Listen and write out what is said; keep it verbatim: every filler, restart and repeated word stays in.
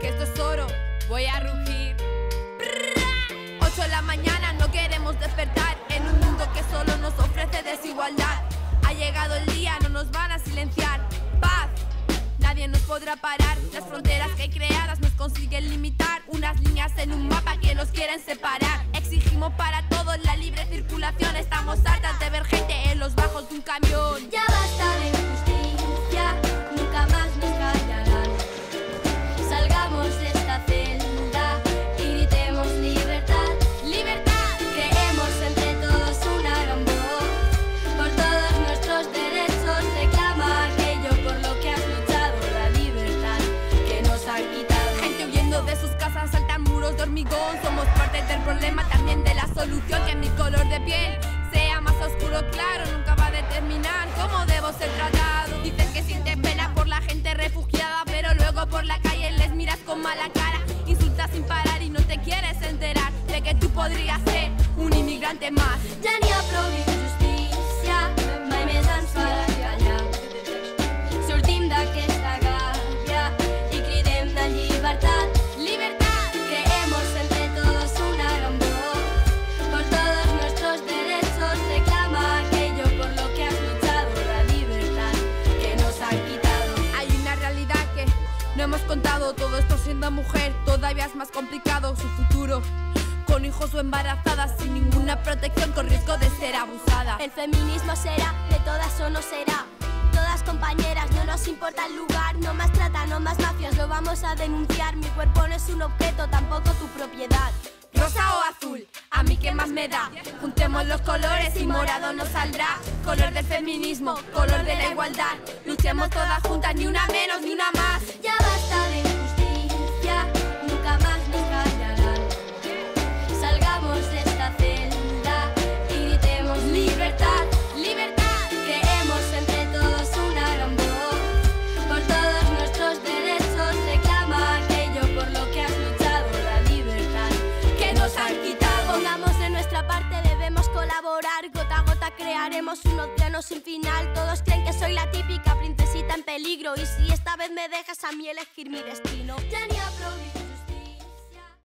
que esto es oro, voy a rugir. Ocho de la mañana, no queremos despertar en un mundo que solo nos ofrece desigualdad. Ha llegado el día, no nos van a silenciar. Paz, nadie nos podrá parar. Las fronteras que hay creadas nos consiguen limitar. Unas líneas en un mapa que nos quieren separar. Exigimos para todos la libre circulación. Estamos hartas de ver gente en los bajos de un camión. Ya basta de injusticia, nunca más nos callarán. Salgamos de esta celda y gritemos libertad. ¡Libertad! Creemos entre todos una gran voz. Por todos nuestros derechos reclama aquello por lo que has luchado. La libertad que nos han quitado. Gente huyendo de sus casas, saltan muros de hormigón. Somos parte del problema, también de la solución. Que mi color de piel sea más oscuro, claro, nunca va a determinar cómo debo ser tratado. Dicen que sientes pena por la gente refugiada, pero luego por la calle les miras con mala cara. Insultas sin parar y no te quieres enterar de que tú podrías ser un inmigrante más. Ja n'hi ha prou d'injustícia, mai més ens farà callar. Sortim d'aquesta gàbia i cridem de llibertat. ¡Libertad! Creemos entre todos una gran voz. Por todos nuestros derechos reclama aquello por lo que has luchado. La libertad que nos han quitado. Hay una realidad que no hemos contado. Todo esto siendo mujer, todavía es más complicado su futuro. Con hijos o embarazadas, sin ninguna protección, con riesgo de ser abusada. El feminismo será, de todas o no será. Todas compañeras, no nos importa el lugar. No más trata, no más mafias, lo vamos a denunciar. Mi cuerpo no es un objeto, tampoco tu propiedad. Rosa o azul, a mí qué más me da. Juntemos los colores y morado nos saldrá. Color del feminismo, color de la igualdad. Luchemos todas juntas, ni una menos ni una más. Ya basta de injusticia, nunca más nos callarán. Salgamos de esta celda y gritemos libertad. ¡Libertad! Creemos entre todos una gran voz. Por todos nuestros derechos reclama aquello por lo que has luchado. La libertad Que nos han quitado. Pongamos de nuestra parte, debemos colaborar. Gota a gota crearemos un océano sin final. Todos creen que soy la típica princesita en peligro. Y si esta vez me dejas a mí elegir mi destino, ja n'hi ha prou